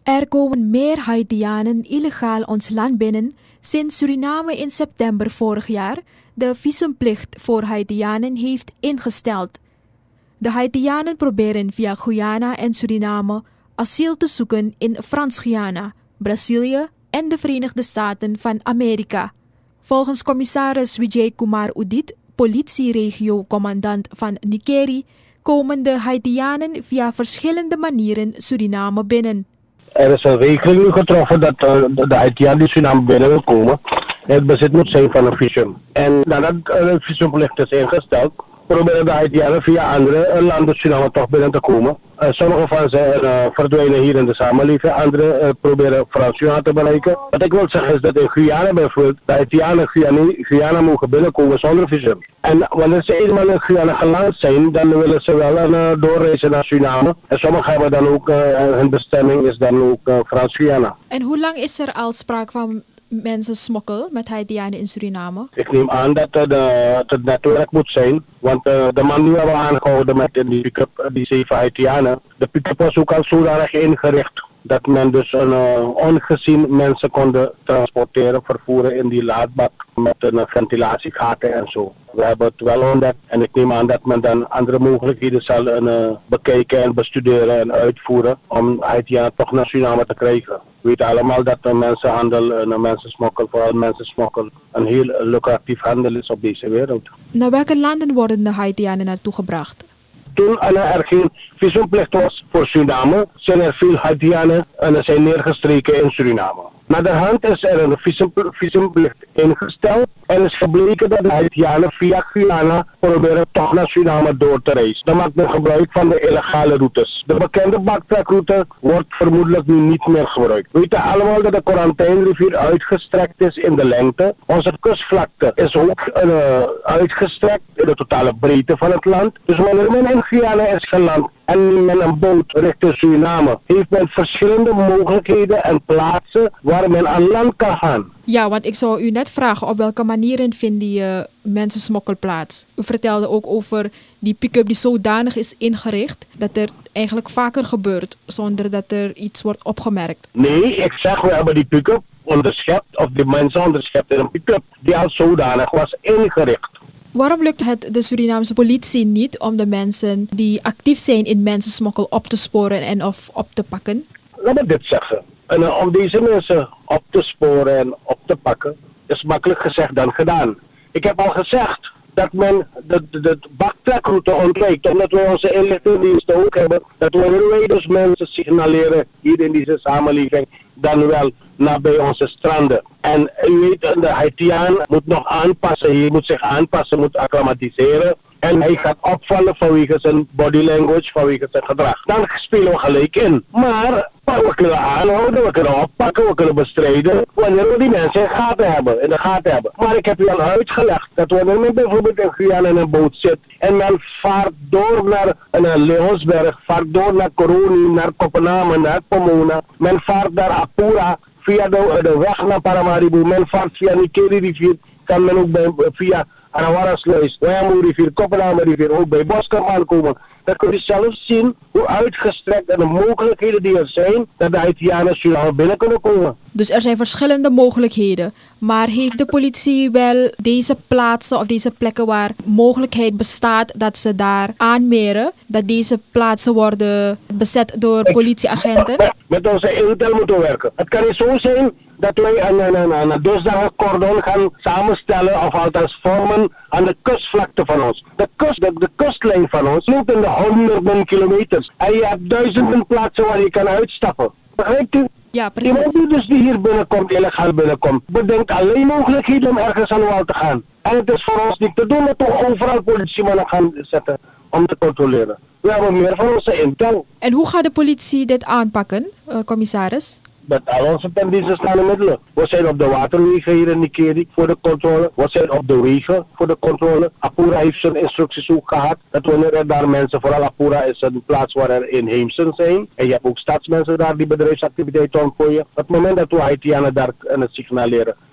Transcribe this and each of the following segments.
Er komen meer Haitianen illegaal ons land binnen sinds Suriname in september vorig jaar de visumplicht voor Haitianen heeft ingesteld. De Haitianen proberen via Guyana en Suriname asiel te zoeken in Frans-Guyana, Brazilië en de Verenigde Staten van Amerika. Volgens commissaris Vijay Kumar Udit, politieregio-commandant van Nikeri, komen de Haitianen via verschillende manieren Suriname binnen. Er is een regeling nu getroffen dat de Haitianen die Suriname binnen wil komen, het bezit moet zijn van een visum. En nadat een visumplicht is ingesteld, proberen de Haitianen via andere landen Suriname toch binnen te komen. Sommige van ze verdwijnen hier in de samenleving, anderen proberen Frans-Guyana te bereiken. Wat ik wil zeggen is dat in Guyana bijvoorbeeld de Haitianen Guyana mogen binnenkomen zonder visum. En wanneer ze eenmaal in Guyana geland zijn, dan willen ze wel doorreizen naar Suriname. En sommigen hebben dan ook, hun bestemming is dan ook Frans-Guyana. En hoe lang is er al sprake van mensensmokkel met Haitianen in Suriname? Ik neem aan dat het netwerk moet zijn, want de man die we hebben aangehouden met die pick-up, die 7 Haitianen, de pick-up was ook al zodanig ingericht dat men dus ongezien mensen konden transporteren, vervoeren in die laadbak met een ventilatiegaten en zo. We hebben het wel ontdekt en ik neem aan dat men dan andere mogelijkheden zal bekijken en bestuderen en uitvoeren om Haitianen toch naar Suriname te krijgen. We weten allemaal dat de mensenhandel en mensensmokkel, vooral mensensmokkel, een heel lucratief handel is op deze wereld. Naar welke landen worden de Haitianen naartoe gebracht? Toen er geen visumplicht was voor Suriname, zijn er veel Haitianen en zijn neergestreken in Suriname. Naderhand is er een visumplicht ingesteld en is gebleken dat de Haitianen via Guyana proberen toch naar Suriname door te reizen. Dan maakt men gebruik van de illegale routes. De bekende backtrackroute wordt vermoedelijk nu niet meer gebruikt. We weten allemaal dat de Korantijnrivier uitgestrekt is in de lengte. Onze kustvlakte is ook uitgestrekt in de totale breedte van het land. Dus wanneer men in Guyana is geland en met een boot richting Suriname, heeft men verschillende mogelijkheden en plaatsen waar men aan land kan gaan. Ja, want ik zou u net vragen op welke manieren vindt die mensensmokkel plaats. U vertelde ook over die pick-up die zodanig is ingericht dat er eigenlijk vaker gebeurt zonder dat er iets wordt opgemerkt. Nee, ik zeg we hebben die pick-up onderschept of die mensen onderschept in een pick-up die al zodanig was ingericht. Waarom lukt het de Surinaamse politie niet om de mensen die actief zijn in mensensmokkel op te sporen en of op te pakken? Laat me dit zeggen. En om deze mensen op te sporen en op te pakken is makkelijk gezegd dan gedaan. Ik heb al gezegd dat men de backtrackroute ontwijkt, omdat wij onze inlichtingendiensten ook hebben, dat wanneer wij dus mensen signaleren hier in deze samenleving, dan wel nabij onze stranden. En u weet, de Haitiaan moet nog aanpassen, hij moet zich aanpassen, moet acclimatiseren. En hij gaat opvallen vanwege zijn body language, vanwege zijn gedrag. Dan spelen we gelijk in. Maar we kunnen aanhouden, we kunnen oppakken, we kunnen bestrijden wanneer we die mensen in de gaten hebben. Maar ik heb u al uitgelegd dat wanneer men bijvoorbeeld in Guyana in een boot zit en men vaart door naar Leonsberg, vaart door naar Coroni, naar Kopenhagen, naar Pomona, men vaart naar Apura via de weg naar Paramaribo, men vaart via Nikeri rivier, kan men ook via Arawarasluis, Wayamo rivier, Kopenhagen rivier, ook bij Boskamp aankomen. Dan kun je zelf zien hoe uitgestrekt en de mogelijkheden die er zijn, dat de Haitianen Suriname binnen kunnen komen. Dus er zijn verschillende mogelijkheden. Maar heeft de politie wel deze plaatsen of deze plekken waar mogelijkheid bestaat dat ze daar aanmeren, dat deze plaatsen worden bezet door politieagenten? Met onze intel moeten we werken. Het kan niet zo zijn dat wij een dusdanig cordon gaan samenstellen of althans vormen aan de kustvlakte van ons. De kustlijn van ons loopt in de honderden kilometers. En je hebt duizenden plaatsen waar je kan uitstappen. Begrijpt u? Ja, precies. Iemand dus die hier binnenkomt, illegaal binnenkomt, bedenkt alleen mogelijkheden om ergens aan wal te gaan. En het is voor ons niet te doen dat we overal politiemannen gaan zetten om te controleren. We hebben meer van onze intel. En hoe gaat de politie dit aanpakken, commissaris? Met al onze ten dienste staande middelen. We zijn op de waterwegen hier in Nikeri voor de controle. We zijn op de wegen voor de controle. Apura heeft zijn instructies ook gehad. Dat wanneer er daar mensen, vooral Apura is een plaats waar er inheemsen zijn. En je hebt ook stadsmensen daar die bedrijfsactiviteiten ontplooien. Op het moment dat we Haitianen daar signaleren,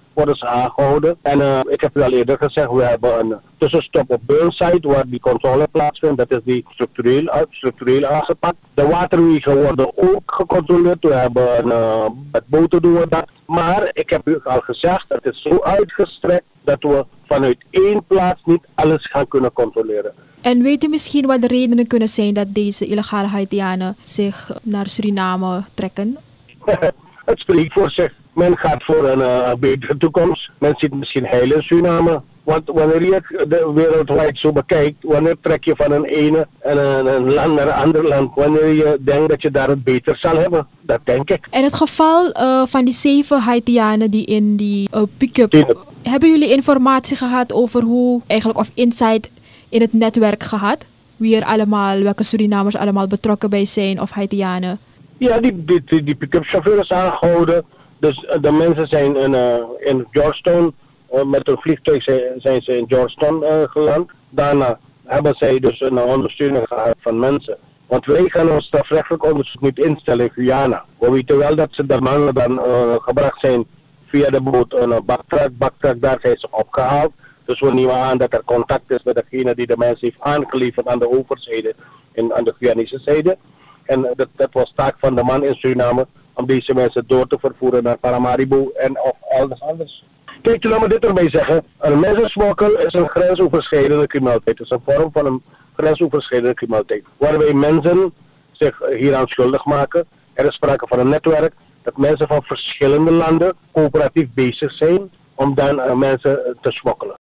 worden ze aangehouden. En ik heb u al eerder gezegd, we hebben een tussenstop op Burnside waar die controle plaatsvindt. Dat is die structureel aangepakt. De waterwegen worden ook gecontroleerd. We hebben met boten doen we dat. Maar ik heb u al gezegd, het is zo uitgestrekt dat we vanuit één plaats niet alles gaan kunnen controleren. En weet u misschien wat de redenen kunnen zijn dat deze illegale Haitianen zich naar Suriname trekken? Het spreekt voor zich. Men gaat voor een betere toekomst. Men ziet misschien heil in Suriname. Want wanneer je de wereldwijd zo bekijkt, wanneer trek je van een ene en een land naar een ander land, wanneer je denkt dat je daar het beter zal hebben, dat denk ik. En het geval van die 7 Haitianen die in die pick-up, hebben jullie informatie gehad over hoe, eigenlijk of insight in het netwerk gehad? Welke Surinamers allemaal betrokken bij zijn of Haitianen? Ja, die pick-up chauffeur is aangehouden. Dus de mensen zijn in Georgetown. Met een vliegtuig zijn ze in Georgetown geland. Daarna hebben zij dus een ondersteuning gehad van mensen. Want wij gaan ons strafrechtelijk onderzoek niet instellen in Guyana. We weten wel dat ze de mannen dan gebracht zijn via de boot een backtrack. Daar zijn ze opgehaald. Dus we nemen aan dat er contact is met degene die de mensen heeft aangeleverd aan de overzijde en aan de Guyanese zijde. En dat was taak van de man in Suriname om deze mensen door te vervoeren naar Paramaribo en of alles anders. Kijk, laat me dit erbij zeggen. Een mensensmokkel is een grensoverschrijdende criminaliteit. Het is een vorm van een grensoverschrijdende criminaliteit. Waarbij mensen zich hieraan schuldig maken. Er is sprake van een netwerk dat mensen van verschillende landen coöperatief bezig zijn om dan mensen te smokkelen.